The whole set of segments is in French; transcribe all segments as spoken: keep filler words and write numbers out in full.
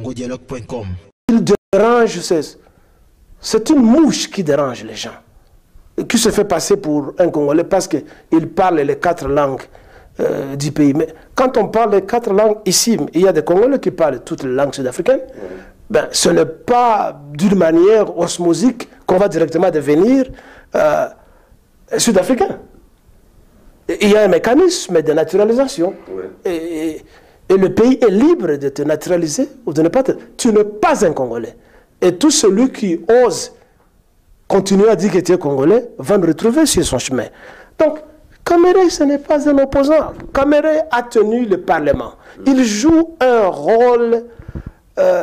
congo dialogue point com. Il dérange, c'est une mouche qui dérange les gens, qui se fait passer pour un Congolais parce qu'il parle les quatre langues euh, du pays. Mais quand on parle les quatre langues ici, il y a des Congolais qui parlent toutes les langues sud-africaines. Ben, ce n'est pas d'une manière osmosique qu'on va directement devenir euh, sud-africain. Il y a un mécanisme de naturalisation. Oui. Et, et, et le pays est libre de te naturaliser ou de ne pas te... Tu n'es pas un Congolais. Et tout celui qui ose continuer à dire que tu es Congolais va le retrouver sur son chemin. Donc, Kamere, ce n'est pas un opposant. Kamere a tenu le Parlement. Il joue un rôle euh,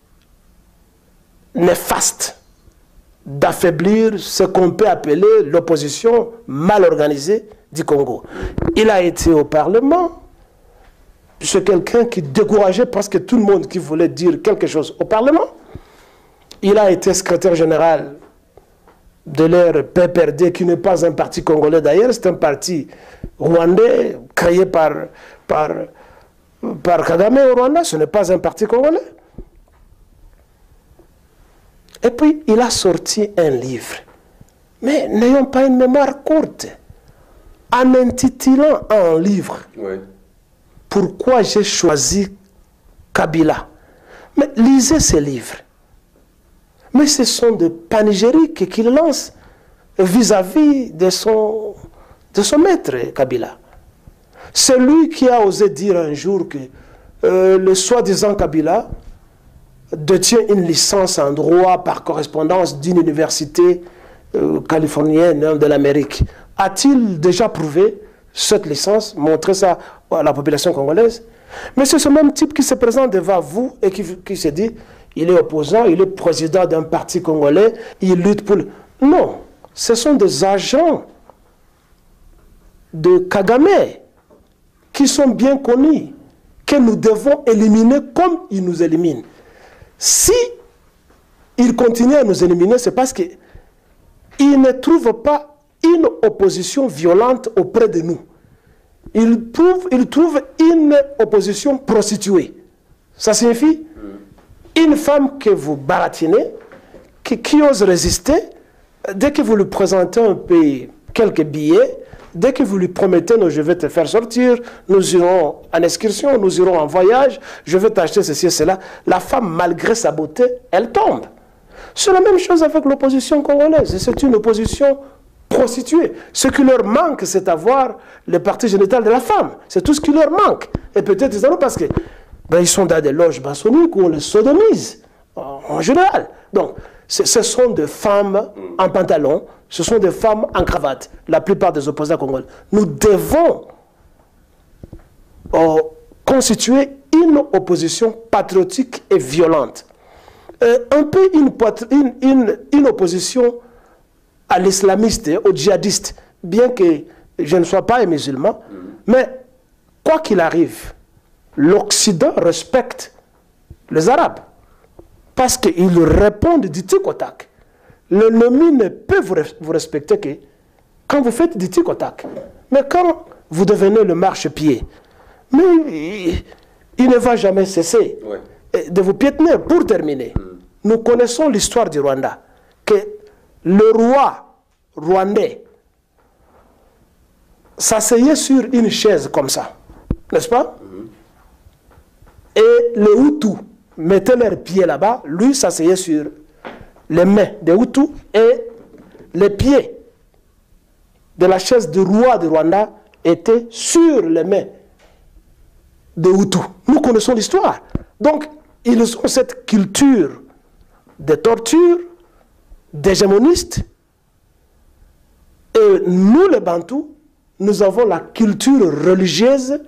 néfaste d'affaiblir ce qu'on peut appeler l'opposition mal organisée du Congo. Il a été au Parlement. C'est quelqu'un qui décourageait presque tout le monde qui voulait dire quelque chose au Parlement. Il a été secrétaire général de l'R P P R D, qui n'est pas un parti congolais d'ailleurs, c'est un parti rwandais créé par, par, par Kagame au Rwanda, ce n'est pas un parti congolais. Et puis, il a sorti un livre. Mais n'ayons pas une mémoire courte. En intitulant un livre, oui. Pourquoi j'ai choisi Kabila? Mais lisez ce livre. Mais ce sont des panégyriques qu'il lance vis-à-vis de son, de son maître, Kabila. C'est lui qui a osé dire un jour que euh, le soi-disant Kabila détient une licence en droit par correspondance d'une université euh, californienne de l'Amérique. A-t-il déjà prouvé cette licence, montré ça à la population congolaise? Mais c'est ce même type qui se présente devant vous et qui, qui se dit, il est opposant, il est président d'un parti congolais, il lutte pour... Le... Non, ce sont des agents de Kagame qui sont bien connus, que nous devons éliminer comme il nous élimine. Si il continue à nous éliminer, c'est parce qu'il ne trouve pas une opposition violente auprès de nous. Il trouve, il trouve une opposition prostituée. Ça signifie une femme que vous baratinez, qui, qui ose résister, dès que vous lui présentez un peu quelques billets, dès que vous lui promettez, non, je vais te faire sortir, nous irons en excursion, nous irons en voyage, je vais t'acheter ceci et cela, la femme, malgré sa beauté, elle tombe. C'est la même chose avec l'opposition congolaise. C'est une opposition prostituée. Ce qui leur manque, c'est d'avoir le parti génital de la femme. C'est tout ce qui leur manque. Et peut-être ils en ont parce que ben, ils sont dans des loges maçonniques où on les sodomise, en, en général. Donc, ce sont des femmes en pantalon, ce sont des femmes en cravate, la plupart des opposants congolais. Nous devons euh, constituer une opposition patriotique et violente. Euh, un peu une, une, une, une opposition à l'islamiste, aux djihadistes, bien que je ne sois pas un musulman, mais quoi qu'il arrive, l'Occident respecte les Arabes. Parce qu'ils répondent du tic au tac. L'ennemi ne peut vous, vous respecter que quand vous faites du tic au tac. Mais quand vous devenez le marchepied, mais il, il ne va jamais cesser ouais. de vous piétiner. Pour terminer, mm. nous connaissons l'histoire du Rwanda, que le roi rwandais s'asseyait sur une chaise comme ça, n'est-ce pas? Mm. Et les Hutus mettaient leurs pieds là-bas, lui s'asseyait sur les mains des Hutus et les pieds de la chaise du roi du Rwanda étaient sur les mains des Hutus. Nous connaissons l'histoire. Donc, ils ont cette culture de torture, d'hégémonistes. Et nous, les Bantous, nous avons la culture religieuse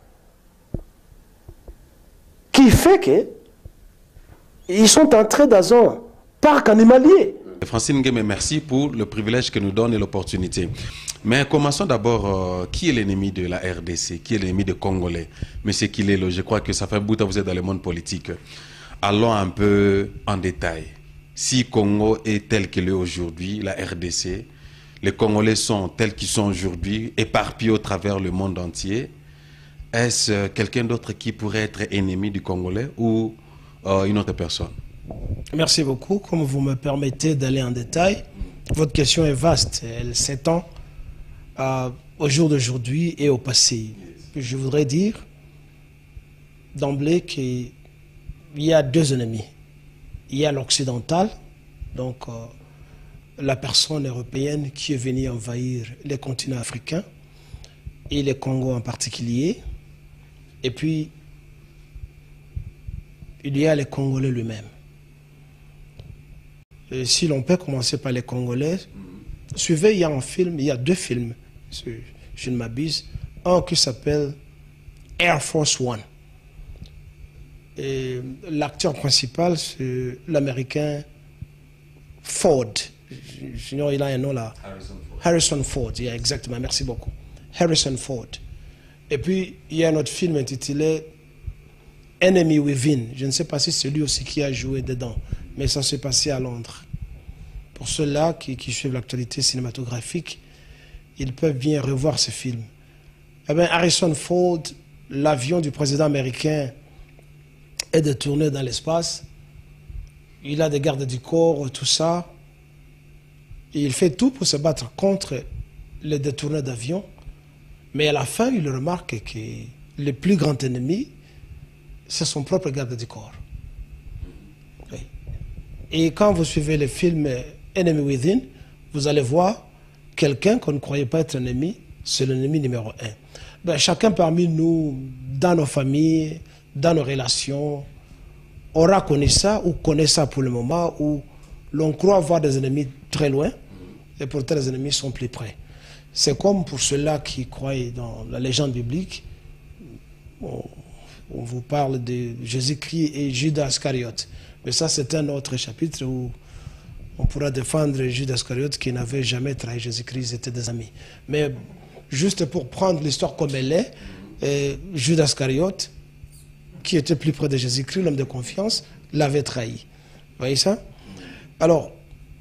qui fait que ils sont entrés dans un parc animalier. Francine Ngueme, merci pour le privilège que nous donne et l'opportunité. Mais commençons d'abord, euh, qui est l'ennemi de la R D C? Qui est l'ennemi des Congolais? Monsieur Kilelo, je crois que ça fait un bout de temps que vous êtes dans le monde politique. Allons un peu en détail. Si Congo est tel qu'il est aujourd'hui, la R D C, les Congolais sont tels qu'ils sont aujourd'hui, éparpillés au travers le monde entier, est-ce quelqu'un d'autre qui pourrait être ennemi du Congolais ou euh, une autre personne? Merci beaucoup. Comme vous me permettez d'aller en détail, votre question est vaste. Elle s'étend euh, au jour d'aujourd'hui et au passé. Je voudrais dire d'emblée qu'il y a deux ennemis. Il y a l'occidental, donc euh, la personne européenne qui est venue envahir les continents africains et les Congos en particulier. Et puis, il y a les Congolais lui-même. Et si l'on peut commencer par les Congolais, suivez, il y a un film, il y a deux films, si je ne m'abuse, un qui s'appelle Air Force One. Et l'acteur principal, c'est l'américain Ford. Sinon, il a un nom là. Harrison Ford. Harrison Ford, yeah, exactement, merci beaucoup. Harrison Ford. Et puis, il y a un autre film intitulé Enemy Within. Je ne sais pas si c'est lui aussi qui a joué dedans, mais ça s'est passé à Londres. Pour ceux-là qui, qui suivent l'actualité cinématographique, ils peuvent bien revoir ce film. Eh bien, Harrison Ford, l'avion du président américain est détourné dans l'espace. Il a des gardes du corps, tout ça. Et il fait tout pour se battre contre les détourneurs d'avions. Mais à la fin, il remarque que le plus grand ennemi, c'est son propre garde du corps. Oui. Et quand vous suivez le film Enemy Within, vous allez voir quelqu'un qu'on ne croyait pas être ennemi, c'est l'ennemi numéro un. Ben, chacun parmi nous, dans nos familles, dans nos relations, aura connu ça ou connaît ça pour le moment, où l'on croit avoir des ennemis très loin et pourtant les ennemis sont plus près. C'est comme pour ceux-là qui croient dans la légende biblique, on, on vous parle de Jésus-Christ et Judas Iscariote. Mais ça, c'est un autre chapitre où on pourra défendre Judas Iscariote qui n'avait jamais trahi Jésus-Christ, ils étaient des amis. Mais juste pour prendre l'histoire comme elle est, euh, Judas Iscariote, qui était plus près de Jésus-Christ, l'homme de confiance, l'avait trahi. Vous voyez ça? Alors,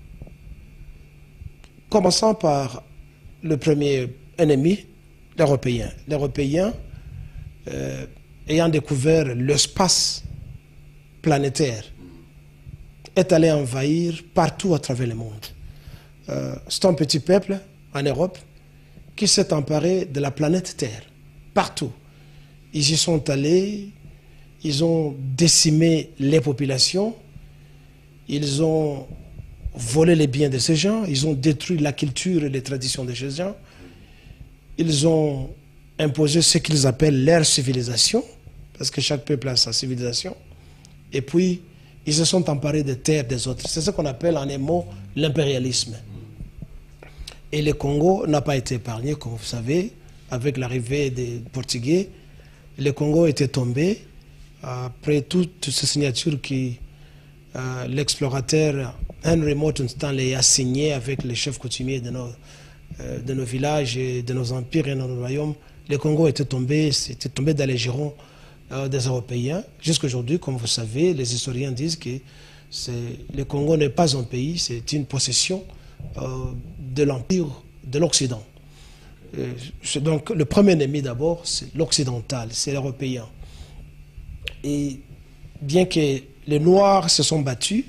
commençons par le premier ennemi, l'Européen. L'Européen, euh, ayant découvert l'espace planétaire, est allé envahir partout à travers le monde. Euh, c'est un petit peuple en Europe qui s'est emparé de la planète Terre, partout. Ils y sont allés, ils ont décimé les populations, ils ont volé les biens de ces gens, ils ont détruit la culture et les traditions de ces gens, ils ont imposé ce qu'ils appellent leur civilisation, parce que chaque peuple a sa civilisation, et puis ils se sont emparés des terres des autres. C'est ce qu'on appelle en un mot l'impérialisme. Et le Congo n'a pas été épargné, comme vous savez, avec l'arrivée des Portugais. Le Congo était tombé après toutes ces signatures que euh, l'explorateur Henry Morton Stanley a signées avec les chefs coutumiers de nos, euh, de nos villages, et de nos empires et de nos royaumes. Le Congo était tombé, c'était tombé dans les girons euh, des Européens. Jusqu'à aujourd'hui, comme vous savez, les historiens disent que le Congo n'est pas un pays, c'est une possession euh, de l'Empire de l'Occident. Euh, donc le premier ennemi d'abord, c'est l'occidental, c'est l'européen. Et bien que les Noirs se sont battus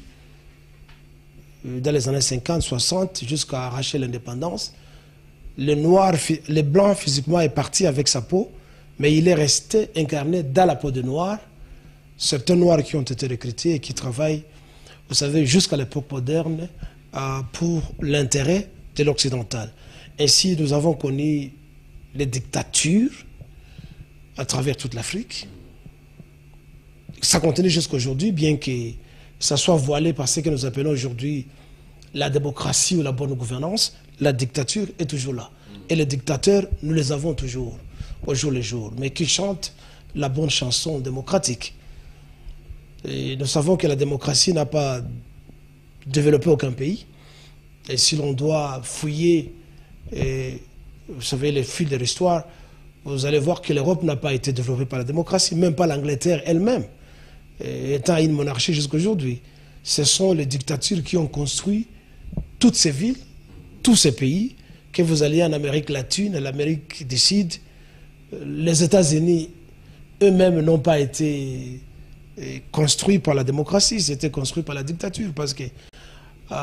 euh, dans les années cinquante, soixante, jusqu'à arracher l'indépendance, le noir, le blanc physiquement est parti avec sa peau, mais il est resté incarné dans la peau de noir. Certains noirs qui ont été recrutés et qui travaillent, vous savez, jusqu'à l'époque moderne, euh, pour l'intérêt de l'occidental. Ainsi, nous avons connu les dictatures à travers toute l'Afrique. Ça continue jusqu'à aujourd'hui, bien que ça soit voilé par ce que nous appelons aujourd'hui la démocratie ou la bonne gouvernance, la dictature est toujours là. Et les dictateurs, nous les avons toujours, au jour le jour, mais qui chantent la bonne chanson démocratique. Et nous savons que la démocratie n'a pas développé aucun pays. Et si l'on doit fouiller, et, vous savez, les fils de l'histoire, vous allez voir que l'Europe n'a pas été développée par la démocratie, même pas l'Angleterre elle-même, étant une monarchie jusqu'à aujourd'hui. Ce sont les dictatures qui ont construit toutes ces villes, tous ces pays, que vous alliez en Amérique latine, l'Amérique du Sud. Les États-Unis eux-mêmes n'ont pas été construit par la démocratie, c'était construit par la dictature. Parce que euh,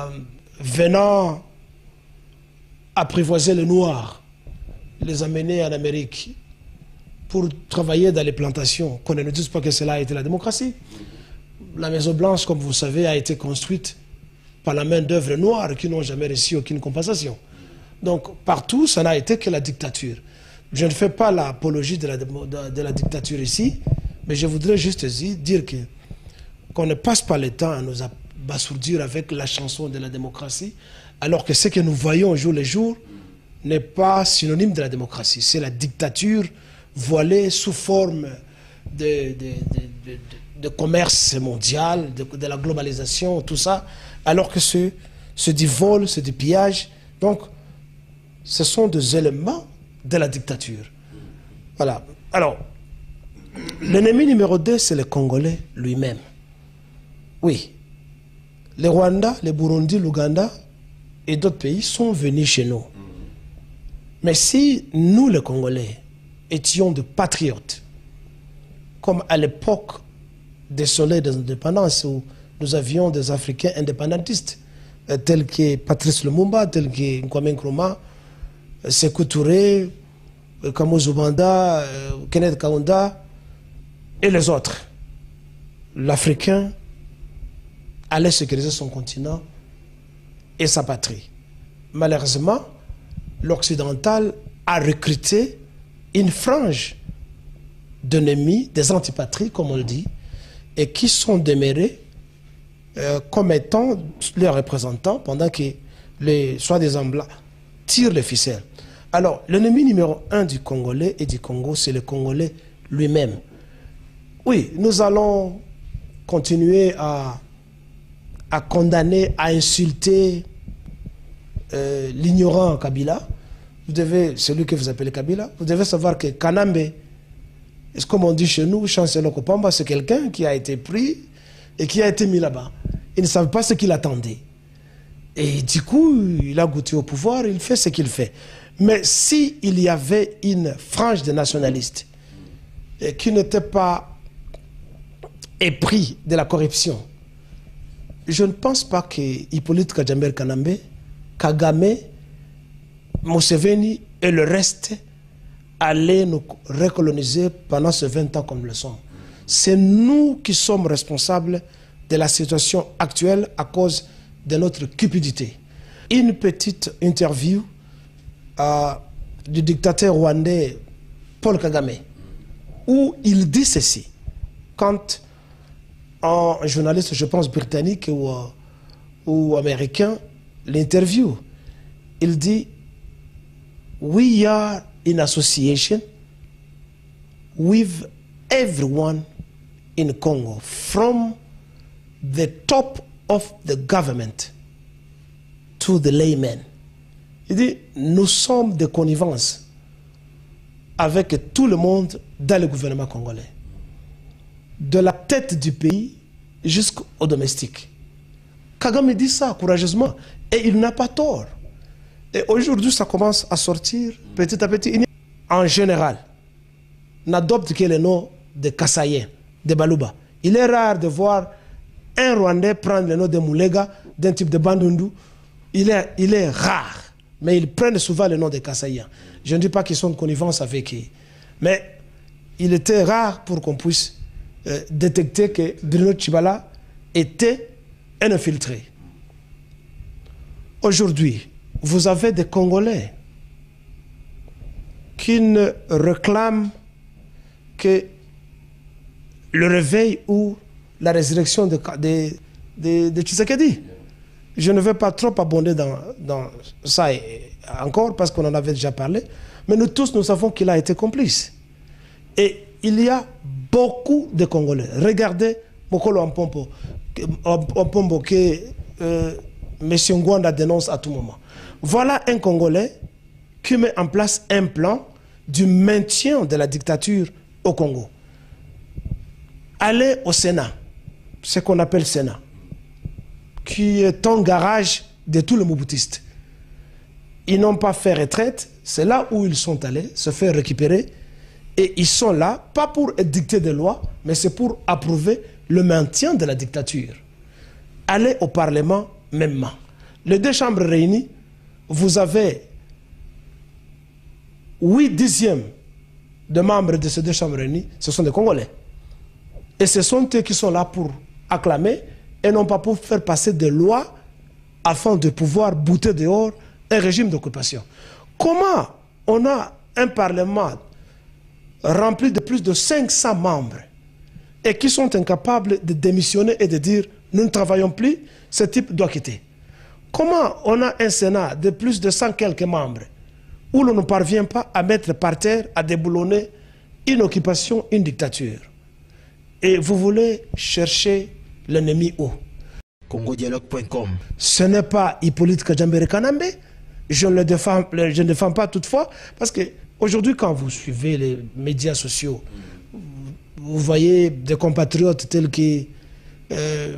venant apprivoiser les Noirs, les amener en Amérique pour travailler dans les plantations, qu'on ne nous dise pas que cela a été la démocratie. La Maison Blanche, comme vous savez, a été construite par la main d'œuvre noire qui n'ont jamais reçu aucune compensation. Donc, partout, ça n'a été que la dictature. Je ne fais pas l'apologie de la, de, de la dictature ici, mais je voudrais juste dire que qu'on ne passe pas le temps à nous abasourdir avec la chanson de la démocratie, alors que ce que nous voyons au jour le jour n'est pas synonyme de la démocratie. C'est la dictature voilée sous forme de, de, de, de, de commerce mondial, de, de la globalisation, tout ça, alors que c'est du vol, c'est du pillage. Donc, ce sont des éléments de la dictature. Voilà. Alors, l'ennemi numéro deux, c'est le Congolais lui-même. Oui. Les Rwandais, les Burundi, l'Ouganda et d'autres pays sont venus chez nous. Mais si nous, les Congolais, étions de patriotes, comme à l'époque des soleils de l'indépendance, où nous avions des Africains indépendantistes, tels que Patrice Lumumba, tels que Kwame Nkrumah, Sékou Touré, Kamuzu Banda, Kenneth Kaunda et les autres. L'Africain allait sécuriser son continent et sa patrie. Malheureusement, l'Occidental a recruté une frange d'ennemis, des antipatries, comme on le dit, et qui sont demeurés euh, comme étant leurs représentants pendant que les soi-disant blancs tirent les ficelles. Alors, l'ennemi numéro un du Congolais et du Congo, c'est le Congolais lui-même. Oui, nous allons continuer à, à condamner, à insulter euh, l'ignorant Kabila. Vous devez, celui que vous appelez Kabila, vous devez savoir que Kanambe, comme on dit chez nous, Chancellor Kopamba, c'est quelqu'un qui a été pris et qui a été mis là-bas. Ils ne savent pas ce qu'il attendait. Et du coup, il a goûté au pouvoir, il fait ce qu'il fait. Mais s'il y avait une frange de nationalistes et qui n'était pas épris de la corruption, je ne pense pas que Hippolyte Kajamber Kanambe, Kagame, Museveni et le reste allaient nous recoloniser pendant ces vingt ans comme le sont. C'est nous qui sommes responsables de la situation actuelle à cause de notre cupidité. Une petite interview euh, du dictateur rwandais Paul Kagame, où il dit ceci, quand un journaliste, je pense britannique ou, euh, ou américain, l'interview, il dit « We are in association with everyone in Congo, from the top of the government to the layman. » Il dit, nous sommes de connivence avec tout le monde dans le gouvernement congolais. De la tête du pays jusqu'au domestique. Kagame dit ça courageusement et il n'a pas tort. Et aujourd'hui, ça commence à sortir petit à petit. En général, n'adopte que le nom de Kassaïen, de Baluba. Il est rare de voir un Rwandais prendre le nom de Moulega, d'un type de Bandundu. Il est, il est rare, mais ils prennent souvent le nom de Kassaïen. Je ne dis pas qu'ils sont en connivence avec eux, mais il était rare pour qu'on puisse euh, détecter que Bruno Tshibala était un infiltré. Aujourd'hui, vous avez des Congolais qui ne réclament que le réveil ou la résurrection de, de, de, de Tshisekedi. Je ne vais pas trop abonder dans, dans ça encore parce qu'on en avait déjà parlé, mais nous tous, nous savons qu'il a été complice. Et il y a beaucoup de Congolais. Regardez Mokolo Ampombo, Ampombo que euh, M. Ngwanda dénonce à tout moment. Voilà un Congolais qui met en place un plan du maintien de la dictature au Congo. Allez au Sénat, ce qu'on appelle Sénat, qui est un garage de tous les Mobutistes. Ils n'ont pas fait retraite, c'est là où ils sont allés se faire récupérer. Et ils sont là, pas pour dicter des lois, mais c'est pour approuver le maintien de la dictature. Allez au Parlement mêmement. Les deux chambres réunies, vous avez huit dixièmes de membres de ces deux chambres réunies, ce sont des Congolais. Et ce sont eux qui sont là pour acclamer et non pas pour faire passer des lois afin de pouvoir bouter dehors un régime d'occupation. Comment on a un Parlement rempli de plus de cinq cents membres et qui sont incapables de démissionner et de dire « nous ne travaillons plus, ce type doit quitter ». Comment on a un Sénat de plus de cent quelques membres où l'on ne parvient pas à mettre par terre, à déboulonner une occupation, une dictature? Et vous voulez chercher l'ennemi où? congo dialogue point com. Ce n'est pas Hippolyte Kajambere Kanambe. Je ne le défends, je ne défends pas toutefois, parce que aujourd'hui, quand vous suivez les médias sociaux, vous voyez des compatriotes tels que euh,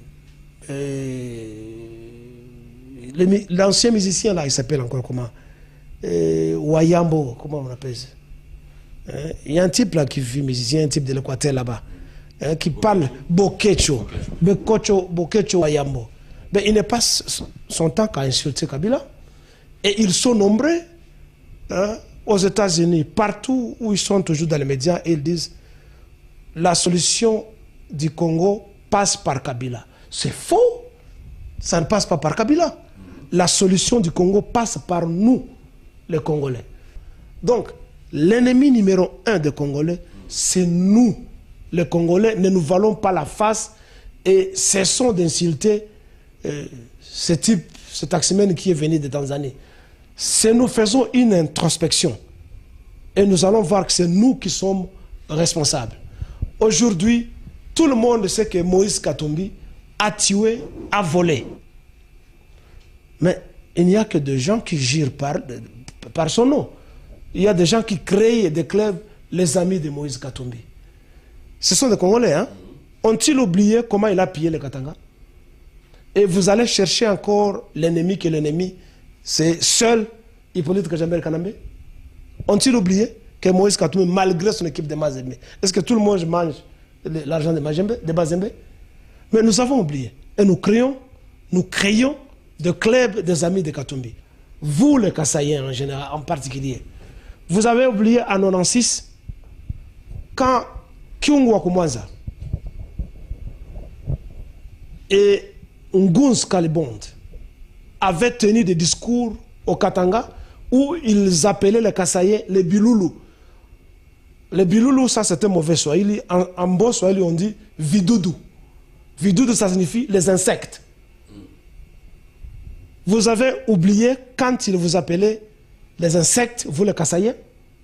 euh, l'ancien musicien là, il s'appelle encore comment, euh, Wayambo, comment on appelle ça? Hein? Il y a un type là qui vit musicien, un type de l'Équateur là-bas, hein, qui parle Bokecho, Bokecho, Bokecho Wayambo. Mais il n'est pas son temps qu'à insulter Kabila. Et ils sont nombreux hein, aux États-Unis, partout où ils sont toujours dans les médias, et ils disent la solution du Congo passe par Kabila. C'est faux, ça ne passe pas par Kabila. La solution du Congo passe par nous, les Congolais. Donc, l'ennemi numéro un des Congolais, c'est nous, les Congolais. Ne nous valons pas la face et cessons d'insulter euh, ce type, ce taximène qui est venu de Tanzanie. Si nous faisons une introspection et nous allons voir que c'est nous qui sommes responsables. Aujourd'hui, tout le monde sait que Moïse Katumbi a tué, a volé. Mais il n'y a que des gens qui girent par, par son nom. Il y a des gens qui créent et déclarent les amis de Moïse Katumbi. Ce sont des Congolais, hein? Ont-ils oublié comment il a pillé les Katanga? Et vous allez chercher encore l'ennemi que l'ennemi, c'est seul Hippolyte Kajambere Kanambe? Ont-ils oublié que Moïse Katumbi, malgré son équipe de Mazembe, est-ce que tout le monde mange l'argent de Mazembe, de Mazembe? Mais nous avons oublié. Et nous créons, nous créons de clubs des amis de Katumbi. Vous, les Kassaïens en général, en particulier. Vous avez oublié en quatre-vingt-seize, quand Kyungu Wakumwanza et Ngunz Kalibond avaient tenu des discours au Katanga où ils appelaient les Kassaïens les Biloulou. Les Biloulou, ça c'était mauvais Swahili. En, en bon Swahili, on dit Vidoudou. Vidoudou, ça signifie les insectes. Vous avez oublié quand ils vous appelaient les insectes, vous les Kassaïens,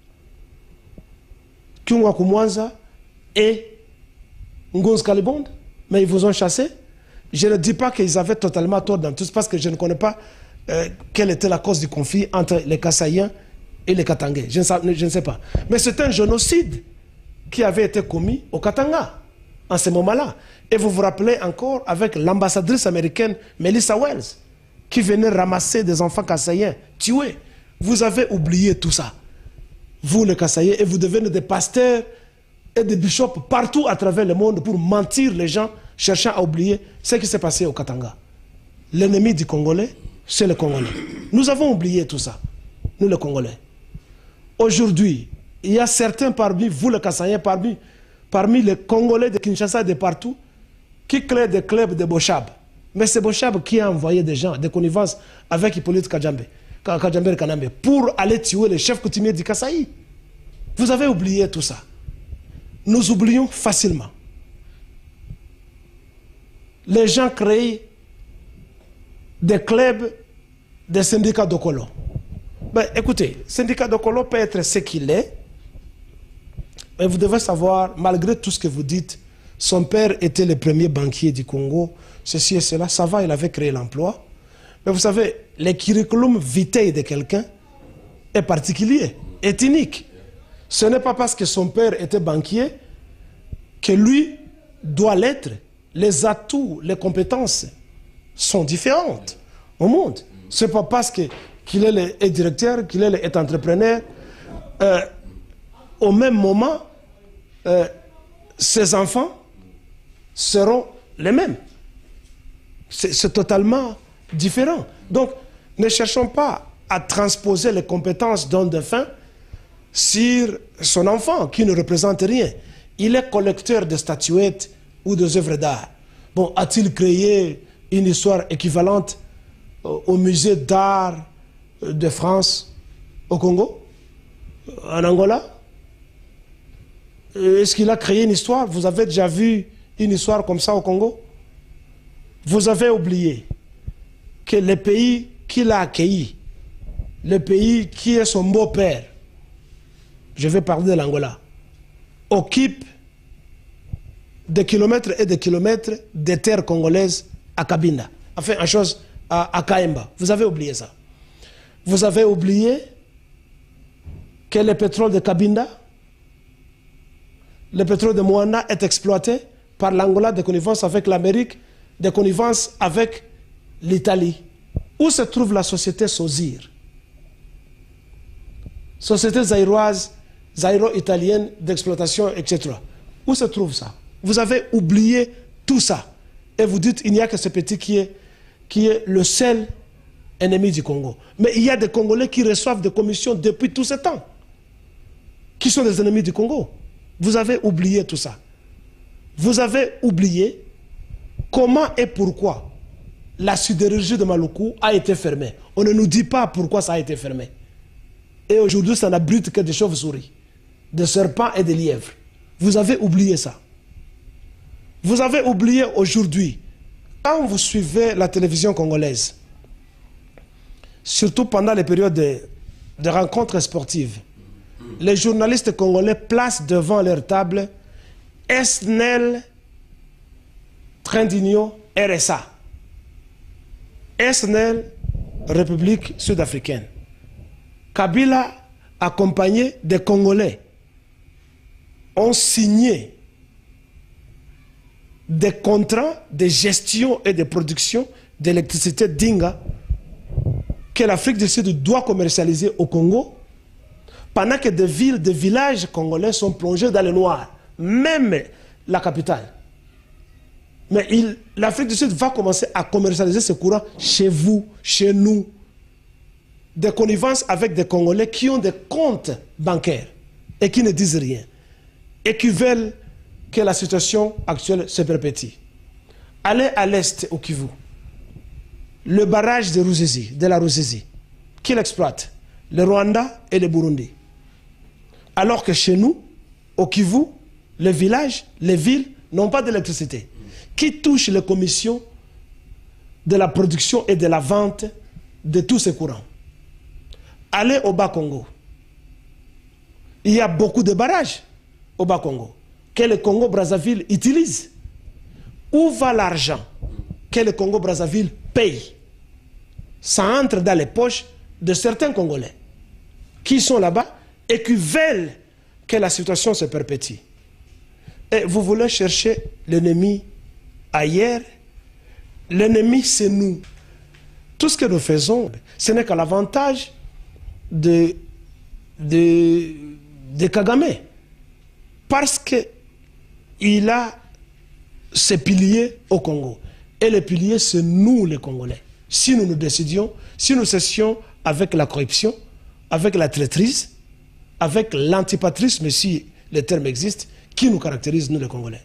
Kyungu Wakumwanza et Ngunz Kalibond, mais ils vous ont chassé. Je ne dis pas qu'ils avaient totalement tort dans tout ça, parce que je ne connais pas euh, quelle était la cause du conflit entre les Kassaïens et les Katangais. Je ne, je ne sais pas. Mais c'est un génocide qui avait été commis au Katanga, en ce moment-là. Et vous vous rappelez encore avec l'ambassadrice américaine Melissa Wells, qui venait ramasser des enfants kassaïens, tués. Vous avez oublié tout ça. Vous, les Kassaïens, et vous devenez des pasteurs et des bishops partout à travers le monde pour mentir les gens, cherchant à oublier ce qui s'est passé au Katanga. L'ennemi du Congolais, c'est le Congolais. Nous avons oublié tout ça, nous les Congolais. Aujourd'hui, il y a certains parmi vous, les Kassaïens, parmi, parmi les Congolais de Kinshasa et de partout, qui créent des clubs de Bochab. Mais c'est Bochab qui a envoyé des gens, des connivences avec Hippolyte Kajambere Kanambe pour aller tuer les chefs coutumiers du Kasaï. Vous avez oublié tout ça. Nous oublions facilement. Les gens créent des clubs, des syndicats de colo. Ben, écoutez, syndicat de colo peut être ce qu'il est, mais vous devez savoir, malgré tout ce que vous dites, son père était le premier banquier du Congo, ceci et cela, ça va, il avait créé l'emploi. Mais vous savez, le curriculum vitae de quelqu'un est particulier, est unique. Ce n'est pas parce que son père était banquier que lui doit l'être. Les atouts, les compétences sont différentes au monde. Ce n'est pas parce que, qu'il est le est directeur, qu'il est, le est entrepreneur. Euh, au même moment, euh, ses enfants seront les mêmes. C'est totalement différent. Donc, ne cherchons pas à transposer les compétences d'un défunt sur son enfant, qui ne représente rien. Il est collecteur de statuettes ou d'œuvres d'art. Bon, a-t-il créé une histoire équivalente au musée d'art de France, au Congo, en Angola? Est-ce qu'il a créé une histoire? Vous avez déjà vu une histoire comme ça au Congo? Vous avez oublié que le pays qu'il a accueilli, le pays qui est son beau-père, je vais parler de l'Angola, occupe des kilomètres et des kilomètres des terres congolaises à Cabinda. Enfin, en chose à, à Kaemba. Vous avez oublié ça. Vous avez oublié que le pétrole de Cabinda, le pétrole de Moana est exploité par l'Angola de connivence avec l'Amérique, de connivence avec l'Italie. Où se trouve la société Sozir? Société zaïroise, zaïro-italienne d'exploitation, et cetera. Où se trouve ça? Vous avez oublié tout ça. Et vous dites qu'il n'y a que ce petit qui est, qui est le seul ennemi du Congo. Mais il y a des Congolais qui reçoivent des commissions depuis tout ce temps, qui sont des ennemis du Congo. Vous avez oublié tout ça. Vous avez oublié comment et pourquoi la sidérurgie de Maluku a été fermée. On ne nous dit pas pourquoi ça a été fermé. Et aujourd'hui, ça n'abrite que des chauves-souris, des serpents et des lièvres. Vous avez oublié ça. Vous avez oublié aujourd'hui, quand vous suivez la télévision congolaise, surtout pendant les périodes de, de rencontres sportives, les journalistes congolais placent devant leur table S N E L, Train d'Union, R S A. S N E L, République sud-africaine. Kabila, accompagné des Congolais, ont signé des contrats de gestion et de production d'électricité d'Inga que l'Afrique du Sud doit commercialiser au Congo, pendant que des villes, des villages congolais sont plongés dans le noir, même la capitale. Mais l'Afrique du Sud va commencer à commercialiser ce courant chez vous, chez nous, des connivences avec des Congolais qui ont des comptes bancaires et qui ne disent rien, et qui veulent que la situation actuelle se perpétue. Allez à l'est au Kivu, le barrage de Ruzizi, de la Ruzizi, qui l'exploite, le Rwanda et le Burundi. Alors que chez nous, au Kivu, les villages, les villes n'ont pas d'électricité. Qui touche les commissions de la production et de la vente de tous ces courants? Allez au Bas-Congo. Il y a beaucoup de barrages au Bas-Congo que le Congo-Brazzaville utilise. Où va l'argent que le Congo-Brazzaville paye? Ça entre dans les poches de certains Congolais qui sont là-bas et qui veulent que la situation se perpétue. Et vous voulez chercher l'ennemi ailleurs? L'ennemi, c'est nous. Tout ce que nous faisons, ce n'est qu'à l'avantage de, de, de Kagame. Parce qu'il a ses piliers au Congo. Et les piliers, c'est nous les Congolais. Si nous nous décidions, si nous cessions avec la corruption, avec la traîtrise, avec l'antipatrisme, si le terme existe, qui nous caractérise, nous les Congolais.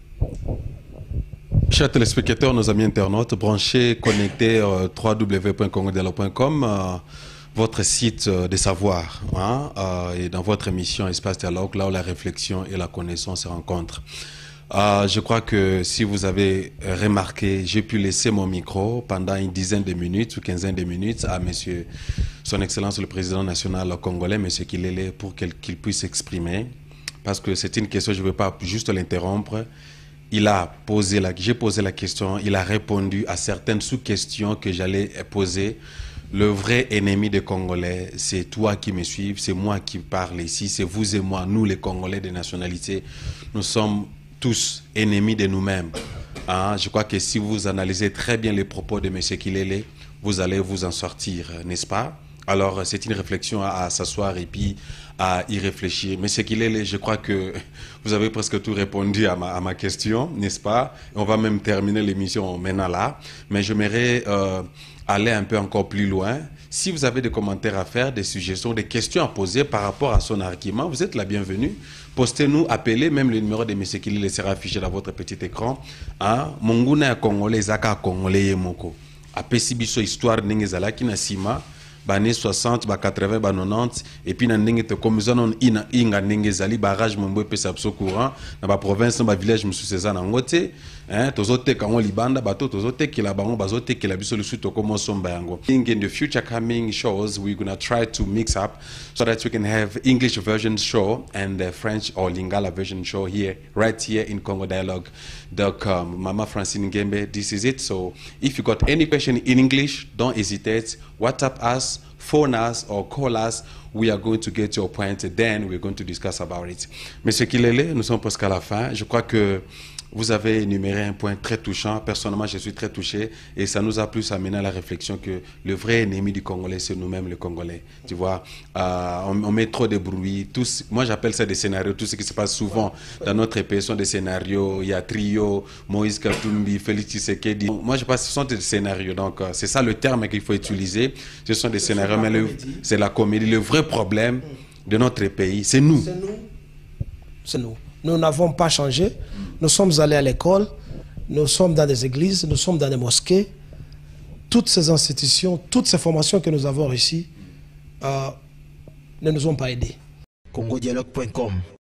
Chers téléspectateurs, nos amis internautes, branchez, connectés euh, w w w point congo dialogue point com, euh, votre site euh, de savoir, hein, euh, et dans votre émission Espace Dialogue, là où la réflexion et la connaissance se rencontrent. Euh, je crois que si vous avez remarqué, j'ai pu laisser mon micro pendant une dizaine de minutes ou quinzaine de minutes à monsieur, son Excellence le Président national congolais, monsieur Kilele, pour qu'il qu'il puisse s'exprimer. Parce que c'est une question, je ne veux pas juste l'interrompre. Il a posé la, j'ai posé la question, il a répondu à certaines sous-questions que j'allais poser. Le vrai ennemi des Congolais, c'est toi qui me suis, c'est moi qui parle ici, c'est vous et moi, nous les Congolais de nationalité. Nous sommes tous ennemis de nous-mêmes. Hein? Je crois que si vous analysez très bien les propos de M. Kilele, vous allez vous en sortir, n'est-ce pas? Alors, c'est une réflexion à, à s'asseoir et puis à y réfléchir. Mais ce qu'il est, je crois que vous avez presque tout répondu à ma, à ma question, n'est-ce pas? On va même terminer l'émission maintenant là. Mais j'aimerais euh, aller un peu encore plus loin. Si vous avez des commentaires à faire, des suggestions, des questions à poser par rapport à son argument, vous êtes la bienvenue. Postez-nous, appelez, même le numéro de M. Kili sera affiché dans votre petit écran. Hein? Monguna Congolais, Zaka Congolais Yemoko. Apesi biso histoire n'engezalaki na sima. Bané soixante, ba quatre-vingts, ba quatre-vingt-dix, et puis na ndenge te comme ça non ina inga ndenge zali barrage mombo pe sapso courant na ba province ba village musu seza na ngote hein tozote kango libanda bato tozote kila bango bazote kila biso lusu to komo somba yango. In the future coming shows we're going to try to mix up so that we can have English version show and the French or Lingala version show here right here in Congo Dialogue dot com. Mama Francine Ngembe, this is it. So if you got any question in English, don't hesitate, WhatsApp us, phone us or call us. We are going to get your point, then we're going to discuss about it. Monsieur Kilele, nous sommes presque à la fin. Je crois que vous avez énuméré un point très touchant. Personnellement, je suis très touché et ça nous a plus amené à la réflexion que le vrai ennemi du Congolais, c'est nous-mêmes les Congolais. Tu vois, euh, on, on met trop de bruit. Tous, moi, j'appelle ça des scénarios. Tout ce qui se passe souvent dans notre pays sont des scénarios. Il y a Trio, Moïse Katumbi, Félix Tshisekedi. Moi, je pense que ce sont des scénarios. Donc, euh, c'est ça le terme qu'il faut utiliser. Ce sont des scénarios, mais c'est la comédie. Le vrai problème de notre pays, c'est nous. C'est nous. C'est nous. Nous n'avons pas changé. Nous sommes allés à l'école, nous sommes dans des églises, nous sommes dans des mosquées. Toutes ces institutions, toutes ces formations que nous avons réussies euh, ne nous ont pas aidés. Congo Dialogue point com